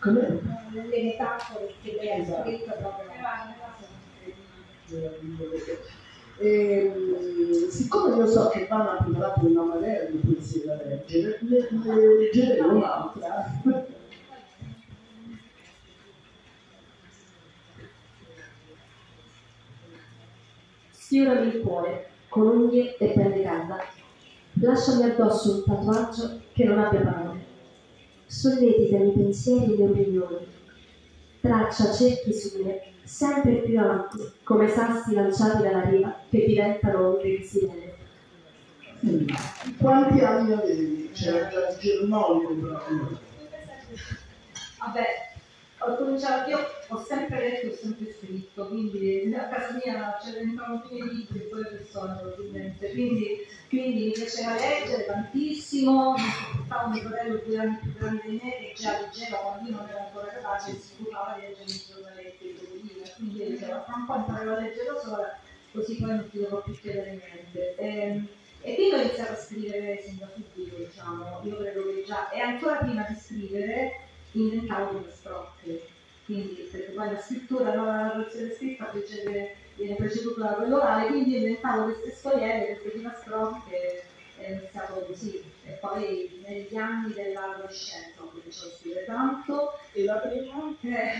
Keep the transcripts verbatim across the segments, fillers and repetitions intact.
le metafore che lei ha scritto proprio. E, siccome io so che vanno a preparare una marea di poesie da leggere, le, le leggerei un'altra. Sfiorami il cuore con unghie e pelle calda. Lasciami addosso un tatuaggio che non abbia parole. Solletica i pensieri e le opinioni. Traccia cerchi su me, sempre più avanti, come sassi lanciati dalla riva che diventano onde di sirene. Mm. Quanti anni avevi? C'era già il germoglio proprio. Vabbè, ho cominciato, io ho sempre letto e ho sempre scritto, quindi a casa mia c'erano più i libri e poi le persone probabilmente, quindi, quindi mi piaceva leggere tantissimo, mi portavo mio fratello due anni più grande di me che già leggeva quando io non ero ancora capace e si occupava di leggere i giornaletti e le libri, quindi io dicevo, fra un po' imparerò a leggere da sola, così poi non ti devo più chiedere niente. E, e quindi ho iniziato a scrivere sin da subito, diciamo, io credo che già, e ancora prima di scrivere inventavo delle stroffe, quindi perché poi la scrittura, no, la narrazione scritta viene preceduta da quello orale, quindi inventavo queste storielle, queste prime stroffe e ho iniziato così. E poi negli anni dell'adolescenza ho cominciato a scrivere tanto. E la prima? Eh,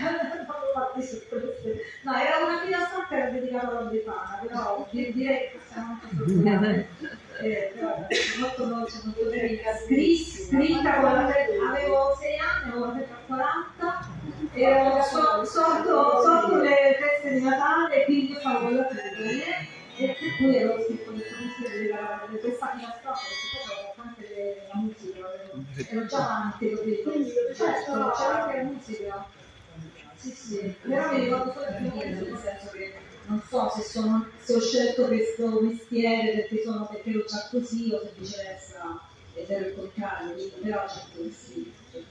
no, era una prima stroffa che era dedicata alla Befana, però direi che possiamo anche sottolineare. Eh, però molto molto molto bella, scritta quando avevo sei anni, avevo quaranta, ero so, sotto, sotto le feste di Natale, quindi io facevo la fede e poi ero scritto questo musica di questa finestra, perché poi avevo anche la musica, ero già avanti, capito? Certo, c'era anche la musica. Sì, sì, però mi ricordo solo il primo, nel senso che non so se, sono, se ho scelto questo mestiere perché, sono, perché ero già così o se viceversa ed era il contrario, però c'è così.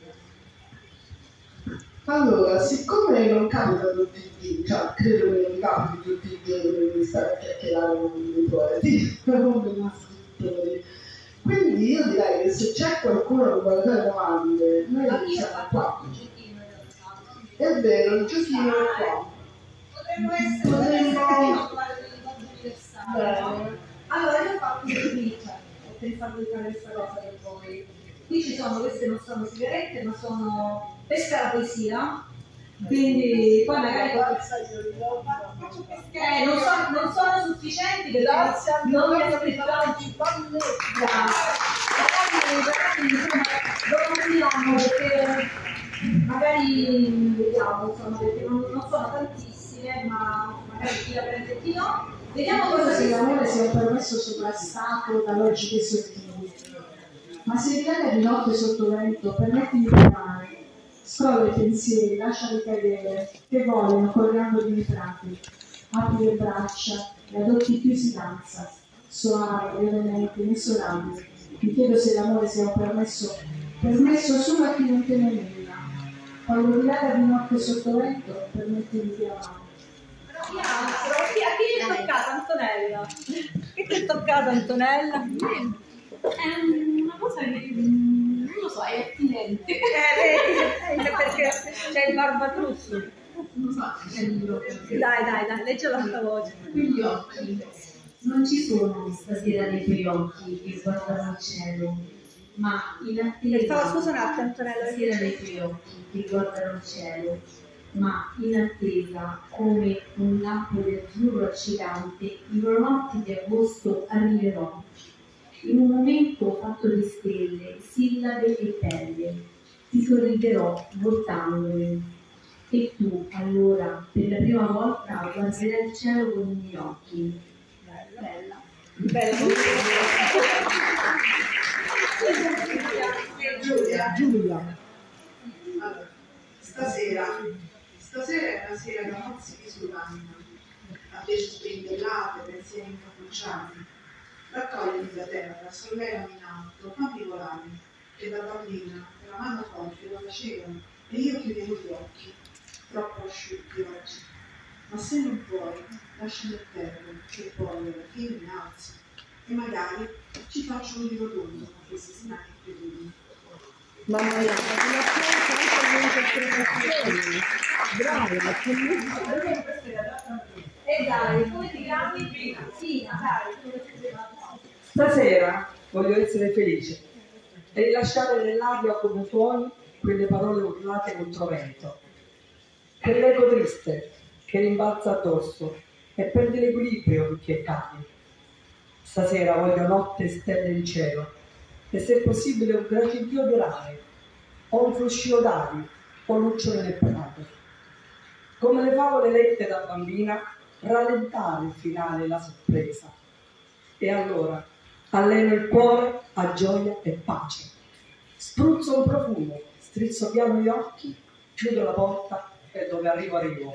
Allora, siccome non capita tutti i giorni, cioè credo che non capiti tutti i giorni di stare a chiacchierare con dei poeti, con degli scrittori, quindi io direi che se c'è qualcuno che vuole fare domande, noi siamo qua. È vero, il giochino è qua. Potremmo essere, potremmo parlare dei linguaggi universali. Allora, io ho fatto un quiz, ho pensato di fare questa cosa per voi. Qui ci sono, queste non sono sigarette, ma sono questa è la poesia. Quindi poi magari eh, non, so, non sono sufficienti perché Grazie, non mi aspettavo lo continuiamo perché magari vediamo, insomma, perché non, non sono tantissime, ma magari chi la prende e chi no. Vediamo cosa se l'amore sia un permesso sovrastato da logiche sottili. Ma se rilega di notte sotto vento, permettimi di amare. Scrolla i pensieri, lasciali cadere, che vogliono colgando di mitrati. Apri le braccia e adotti più si danza, soave, lievemente, inesorabile. Mi chiedo se l'amore sia un permesso, permesso solo a chi non teme nulla. Quando rilega di notte sotto vento, permettimi di amare. A chi è toccata Antonella? Che ti è toccata Antonella? È una cosa che non lo so, è attinente. Eh, vedi, perché c'è il barbatrusso. Non lo so, c'è il libro. Dai, dai, dai, leggelo a tua voce. Quegli occhi non ci sono stasera nei tuoi occhi che guardano il cielo, ma in attesa. Scusa un attimo, Antonella. Stasera nei tuoi occhi che guardano il cielo, ma in attesa, come un lampo di azzurro accecante, in una notte di agosto arriverò. In un momento fatto di stelle, sillabe e pelle, ti sorriderò voltandomi. E tu, allora, per la prima volta guarderai il cielo con i miei occhi. Bella. Bella. Giulia. Giulia. Allora, stasera, stasera è una sera da mozzichi sull'anima, attese spendellate, pensieri incappucciati. Raccoglimi da terra, sollevami in alto, fammi volare, che da bambina, con la mano forte lo facevano, e io chiudevo gli occhi, troppo asciutti oggi. Ma se non puoi, lasciami a terra, che poi alla fine mi alzo, e magari ci faccio un giro tondo con questi strani credini. Mamma mia, un applauso anche all'interpretazione. Brava, e dai, come ti chiami? Sì, dai. Stasera voglio essere felice e rilasciare nell'aria come suoni quelle parole urlate contro vento. Quell'eco triste che rimbalza addosso e perde l'equilibrio tutti e cani. Stasera voglio notte e stelle in cielo e se possibile un gratificio di rame o un fruscio d'ali o lucciole nel prato. Come le favole lette da bambina, rallentare il finale e la sorpresa. E allora alleno il cuore a gioia e pace. Spruzzo un profumo, strizzo piano gli occhi, chiudo la porta e dove arrivo arrivo.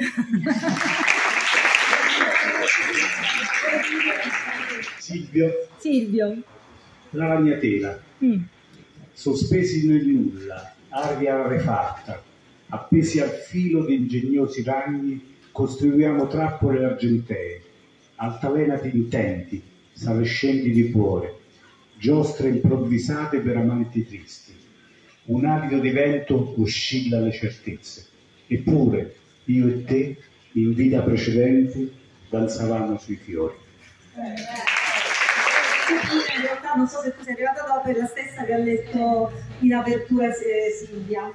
Silvio. Silvio. La ragnatela. Mm. Sospesi nel nulla, aria rarefatta, appesi al filo di ingegnosi ragni, costruiamo trappole argentee, altalenati intenti, salescenti di cuore, giostre improvvisate per amanti tristi. Un alito di vento oscilla le certezze. Eppure io e te, in vita precedente, danzavamo sui fiori. In realtà non so se tu sei arrivata dopo, è la stessa che ha letto in apertura Silvia.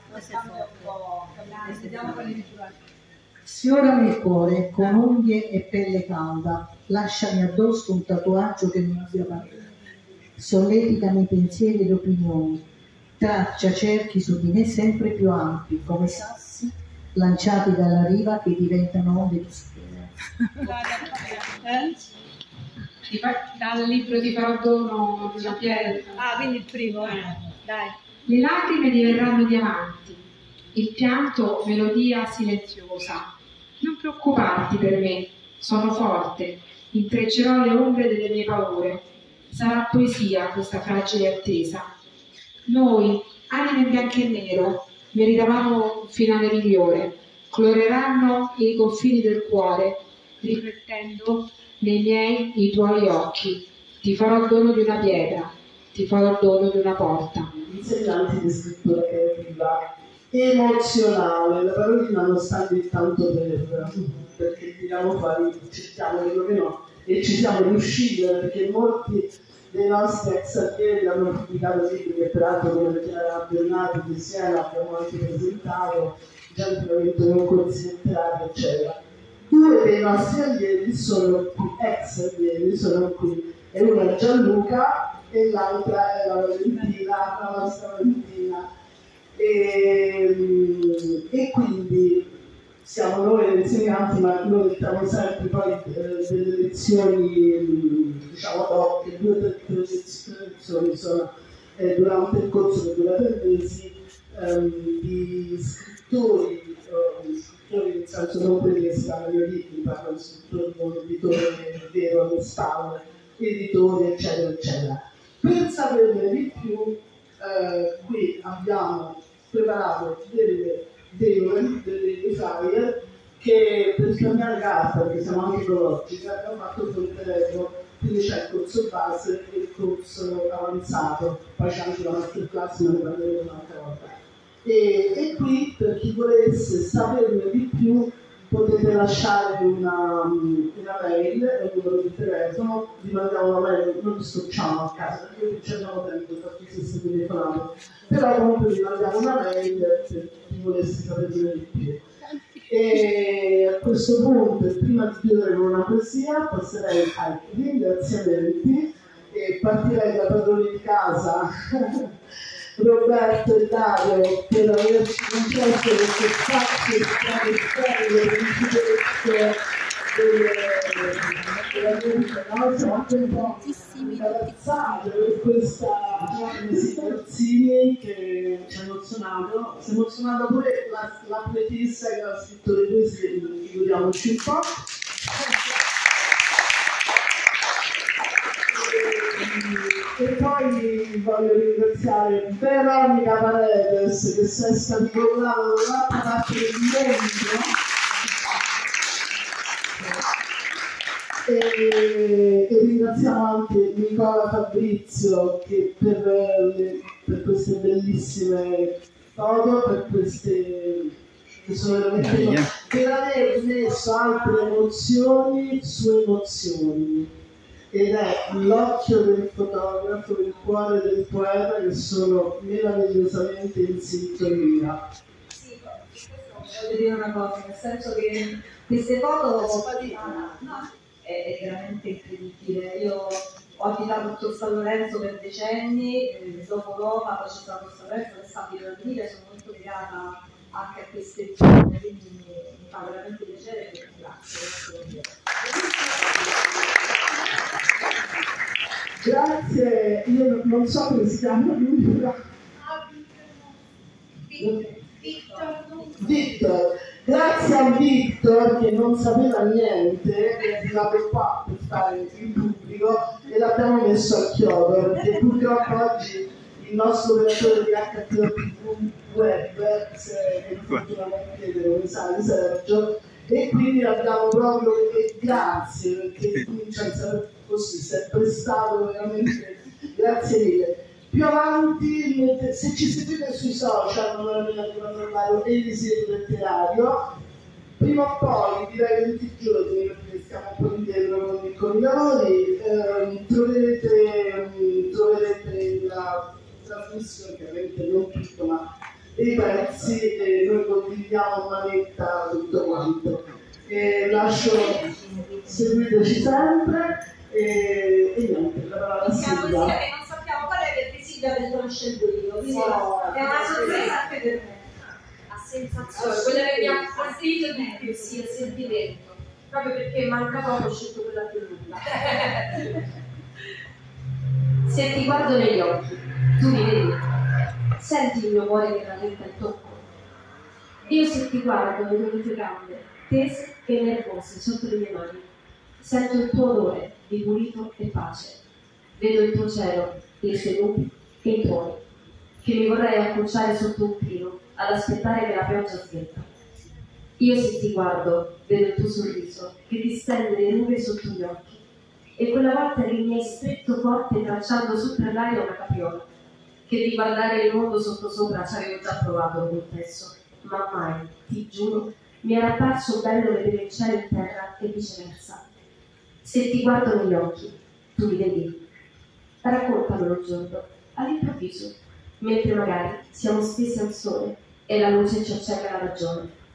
Sfiorami il cuore con unghie e pelle calda, lasciami addosso un tatuaggio che non abbia parole. Solleticami i pensieri e le opinioni, traccia cerchi su di me sempre più ampi, come sassi lanciati dalla riva che diventano onde di schiena. Dal libro Ti farò dono di Pierre. Ah, quindi il primo, eh. Dai. Le lacrime diverranno diamanti, il pianto melodia silenziosa. Non preoccuparti per me, sono forte, intreccerò le ombre delle mie paure. Sarà poesia questa fragile attesa. Noi, anime in bianco e nero, meritavamo un finale migliore. Coloreranno i confini del cuore, riflettendo nei miei i tuoi occhi. Ti farò dono di una pietra, ti farò dono di una porta. Insegnanti di scrittura creativa emozionale, la parolina non sta lì tanto per perché tiriamo fuori, cerchiamo quello che no, e ci siamo riusciti perché molti dei nostri ex allievi hanno pubblicato libri che peraltro come Chiara Bernardi di Siena abbiamo anche presentato, già in concorsi letterari eccetera. Due dei nostri allievi sono qui, ex allievi sono qui, e uno è Gianluca e l'altra è la Valentina, la nostra Valentina. E, e quindi siamo noi le insegnanti, ma noi mettiamo sempre poi eh, delle lezioni, diciamo dopo, che due o tre lezioni sono eh, durante il corso che dura tre mesi ehm, di scrittori, eh, scrittori nel senso non quelli che stanno nei libri, parlo di scrittori con un editore vero alle spalle, editori eccetera eccetera. Per saperne di più eh, qui abbiamo preparato delle, delle, delle flyer che per cambiare carta, perché siamo anche ecologici, abbiamo fatto sul telefono, quindi c'è il corso base e il corso avanzato, poi c'è anche la masterclass, ma ne parleremo un'altra volta. E, e qui per chi volesse saperne di più potete lasciare una, una mail e un numero di telefono, vi mandiamo una mail, non vi stocciamo a casa perché non ci abbiamo tempo per chi si è telefonato, però comunque vi mandiamo una mail per chi volesse saperne di più. E a questo punto, prima di chiudere con una poesia, passerei ai ringraziamenti e partirei da padroni di casa Roberto e Dario per averci concesso questo spazio straordinario per il della vita, no? Siamo anche un po' imbarazzati per questa Mazzini che ci ha emozionato, si è emozionata pure la, la poetessa che ha scritto le poesie, quindi figuriamoci un po'. E poi voglio ringraziare Veronica Paredes che si è scaricolata dall'altra parte del mondo e, e ringraziamo anche Nicola Fabrizio che per le per queste bellissime foto, per queste che sono veramente per aver messo altre emozioni su emozioni, ed è l'occhio del fotografo, il cuore del poeta che sono meravigliosamente in sintonia. Sì, voglio dire una cosa, nel senso che queste foto ah, no, è, è veramente incredibile. Io ho abitato tutto San Lorenzo per decenni, eh, dopo Roma poi c'è stato San Lorenzo e San Vito Emilia, sono molto legata anche a queste zone, quindi mi, mi fa veramente piacere e grazie. Grazie, io non so come si chiama lui. Victor, grazie a Victor che non sapeva niente, è arrivato qua per stare in pubblico e l'abbiamo messo a chiodo, perché purtroppo oggi il nostro operatore di H T O T V web è fortunatamente come sai Sergio, e quindi l'abbiamo proprio, e grazie perché cioè, così si è prestato veramente, grazie mille. Più avanti, se ci seguite sui social, non è arrivato Eliseo letterario, prima o poi, direi tutti i giorni, perché stiamo un po' indietro con, con i lavori, ehm, troverete, ehm, troverete la trasmissione, chiaramente non tutto, ma dei pezzi, e noi condividiamo manetta tutto quanto. E lascio, seguiteci sempre, e, e niente, la parola a Silvia. Perché Silvia del conosce il burino, quindi no, è una sorpresa anche per me. A sensazione, quella che mi ha colpito di più, sì, il sentimento, proprio perché manca poco, ho scelto quella più lunga. Se ti guardo negli occhi, tu mi vedi, senti il mio cuore che rallenta il tocco. Io se ti guardo vedo le tue gambe, tese e nervose sotto le mie mani, sento il tuo odore di pulito e pace, vedo il tuo cielo, le sue nubi e i tuoi, che mi vorrei accucciare sotto un pino ad aspettare che la pioggia sghetta. Io se ti guardo vedo il tuo sorriso che ti stende le nuvole sotto gli occhi, e quella volta che mi hai stretto forte tracciando su per l'aria una capriola, che di guardare il mondo sottosopra ci avevo già provato, lo confesso, ma mai, ti giuro, mi era apparso bello vedere il cielo in terra e viceversa. Se ti guardo negli occhi, tu li vedi. Raccontamelo un giorno, all'improvviso, mentre magari siamo stesi al sole e la luce ci accende la ragione.